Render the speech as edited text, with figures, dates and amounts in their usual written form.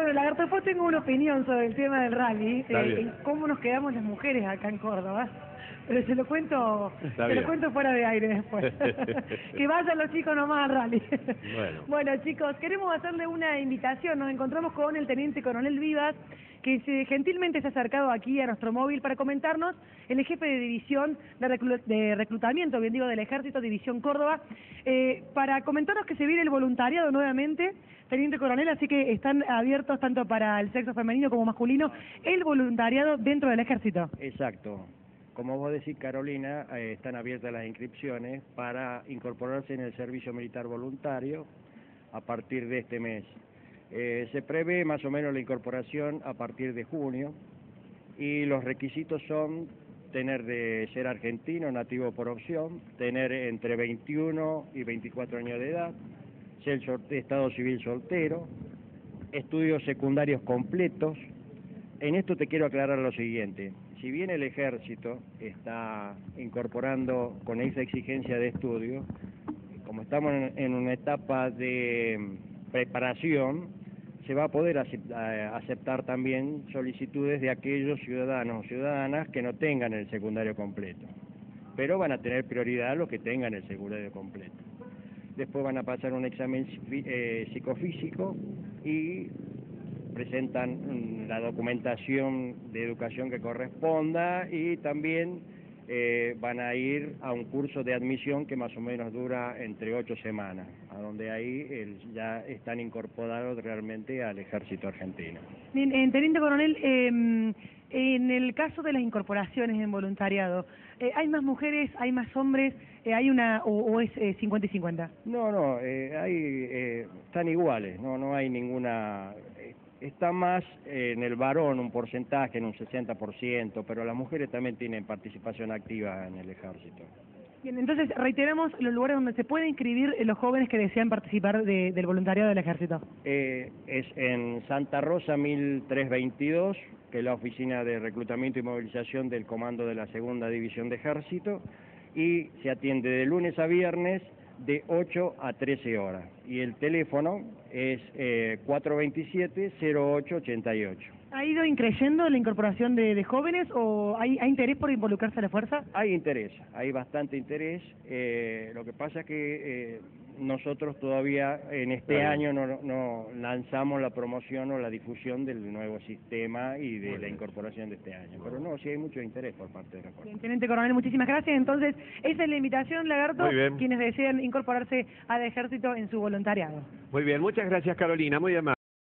Bueno, Lagarto, después tengo una opinión sobre el tema del rally, Bien. cómo nos quedamos las mujeres acá en Córdoba. Pero se lo cuento, Bien. lo cuento fuera de aire después. Que vayan los chicos nomás al rally. Bueno, chicos, queremos hacerle una invitación. Nos encontramos con el teniente coronel Vivas, que gentilmente se ha acercado aquí a nuestro móvil para comentarnos, el jefe de división de reclutamiento, bien digo, del Ejército, División Córdoba, para comentarnos que se viene el voluntariado nuevamente, teniente coronel, así que están abiertos tanto para el sexo femenino como masculino, el voluntariado dentro del Ejército. Exacto. Como vos decís, Carolina, están abiertas las inscripciones para incorporarse en el servicio militar voluntario a partir de este mes. Se prevé más o menos la incorporación a partir de junio y los requisitos son tener de ser argentino, nativo por opción, tener entre 21 y 24 años de edad, ser estado civil soltero, estudios secundarios completos. En esto te quiero aclarar lo siguiente: si bien el Ejército está incorporando con esa exigencia de estudio, como estamos en una etapa de preparación, se va a poder aceptar también solicitudes de aquellos ciudadanos o ciudadanas que no tengan el secundario completo, pero van a tener prioridad los que tengan el secundario completo. Después van a pasar un examen psicofísico y presentan la documentación de educación que corresponda y también van a ir a un curso de admisión que más o menos dura entre 8 semanas, a donde ahí ya están incorporados realmente al Ejército argentino. Bien, teniente coronel, en el caso de las incorporaciones en voluntariado, ¿hay más mujeres, hay más hombres, hay una o es 50 y 50? No, están iguales, no hay ninguna. Está más en el varón un porcentaje, en un 60%, pero las mujeres también tienen participación activa en el Ejército. Bien, entonces reiteramos los lugares donde se pueden inscribir los jóvenes que desean participar del voluntariado del Ejército. Es en Santa Rosa 1322, que es la oficina de reclutamiento y movilización del Comando de la Segunda División de Ejército, y se atiende de lunes a viernes de 8 a 13 horas. Y el teléfono es 427-0888. ¿Ha ido increyendo la incorporación de jóvenes o hay interés por involucrarse a la fuerza? Hay interés, hay bastante interés. Lo que pasa es que nosotros todavía en este año no lanzamos la promoción o la difusión del nuevo sistema y de la incorporación de este año. Pero no, sí hay mucho interés por parte de la fuerza. Teniente coronel, muchísimas gracias. Entonces, esa es la invitación, Lagarto, quienes desean incorporarse al Ejército en su voluntariado. Muy bien, muchas gracias, Carolina, muy amable.